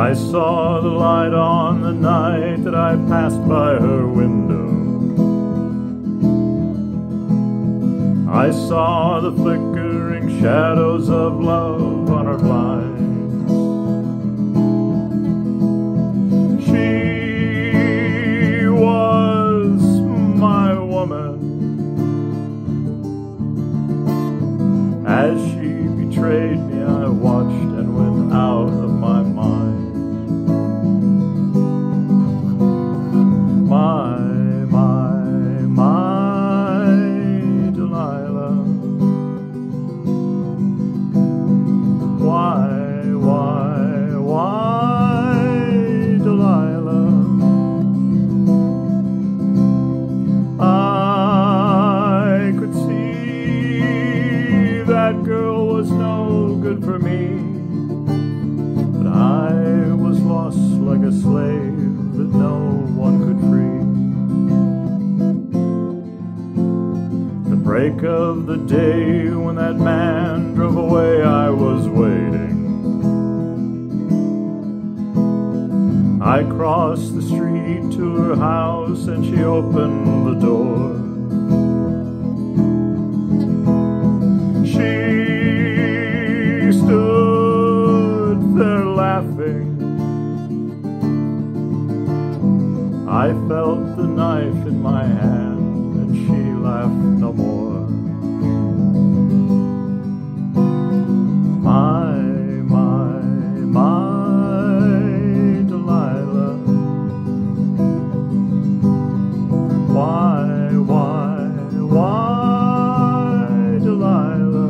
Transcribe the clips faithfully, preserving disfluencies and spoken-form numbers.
I saw the light on the night that I passed by her window. I saw the flickering shadows of love on her blinds. She was my woman. As she betrayed me, I watched and went out of my mind. My, my, my Delilah. Why, why, why Delilah? I could see that girl was no good for me, but I was lost like a slave that no one could free. The break of the day when that man drove away, I was waiting. I crossed the street to her house and she opened the door. She stood there laughing. I felt the knife in my hand and she laughed no more. My, my, my Delilah. Why, why, why Delilah?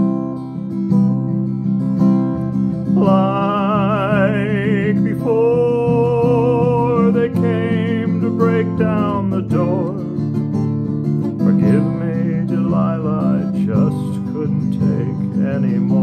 Like before they came to break down the door. Forgive me, Delilah, I just couldn't take any more.